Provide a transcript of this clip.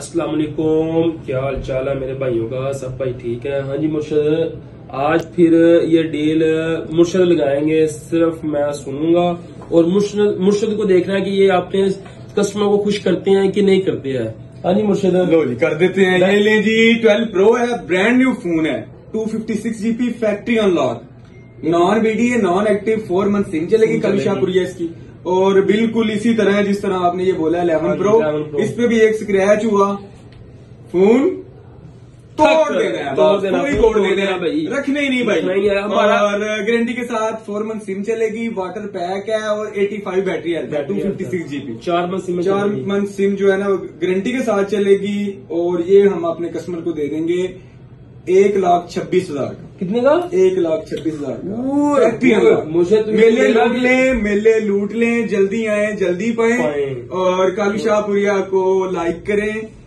अस्सलाम वालेकुम, क्या हाल चाल है मेरे भाइयों का। सब भाई ठीक है। हाँ जी मुर्शद, आज फिर ये डील मुर्शद लगाएंगे, सिर्फ मैं सुनूंगा और मुर्शद को देखना है कि ये अपने कस्टमर को खुश करते हैं कि नहीं करते हैं। हाँ जी मुर्शद, लो जी कर देते हैं। ये ले जी 12 Pro है, ब्रांड न्यू फोन है, 256 GB factory unlock, non B D, non active, 4 month sim चलेगी, कल शाहपुरी है इसकी। और बिल्कुल इसी तरह जिस तरह आपने ये बोला 11 Pro, इस पे भी एक स्क्रैच हुआ, फोन तोड़ देना है, कोई तोड़ देना है भाई, रखने ही नहीं भाई। और गारंटी के साथ 4 मंथ सिम चलेगी, वाटर पैक है और 85 बैटरी है, 256 GB। 4 मंथ सिम जो है ना गारंटी के साथ चलेगी। और ये हम अपने कस्टमर को दे देंगे 1,26,000 का। कितने का? 1,26,000 का। मुझे मेले लूट लें, मेले लूट लें, जल्दी आए जल्दी पाए। और कालू शाहपुरिया को लाइक करें।